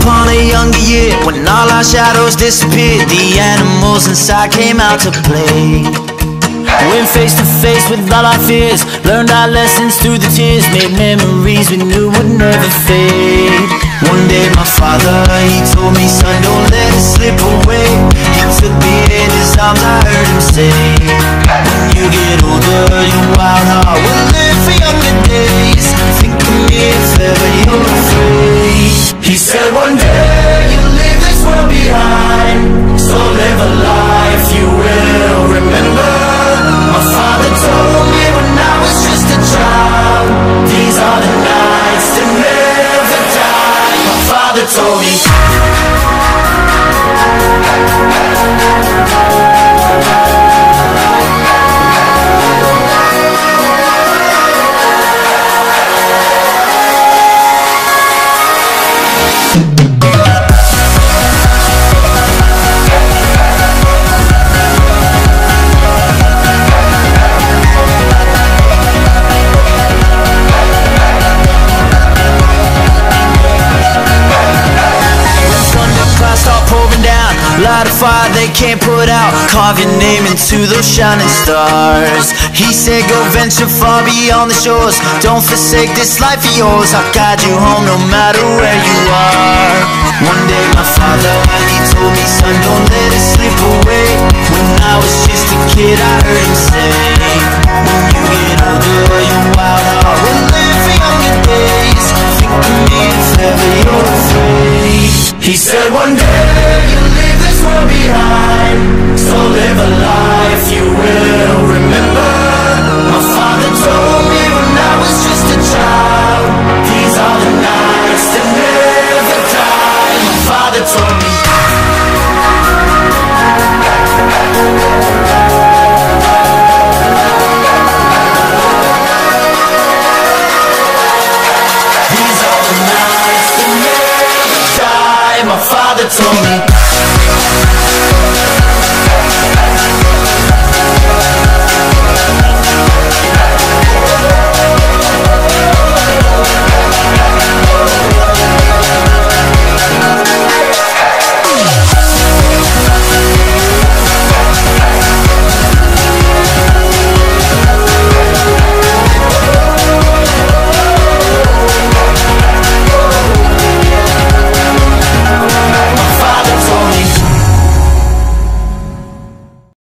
upon a younger year, when all our shadows disappeared, the animals inside came out to play. Went face to face with all our fears, learned our lessons through the tears, made memories we knew would never fade. One day my father, he told me, son, don't let it slip away. He took me in his arms, I heard him say, when you get older, your wild heart will live for younger days. Think of me if ever you're afraid. He said one day you'll leave this world behind, so live a life you will remember. My father told me when I was just a child, these are the nights that never die. My father told me. Light a fire they can't put out, carve your name into those shining stars. He said go venture far beyond the shores, don't forsake this life of yours. I'll guide you home no matter where you are. One day my father, he told me, son, don't let it slip away. When I was just a kid I heard him say, when you get older your wild heart will live for younger days. Think of me if ever you're afraid. He said one day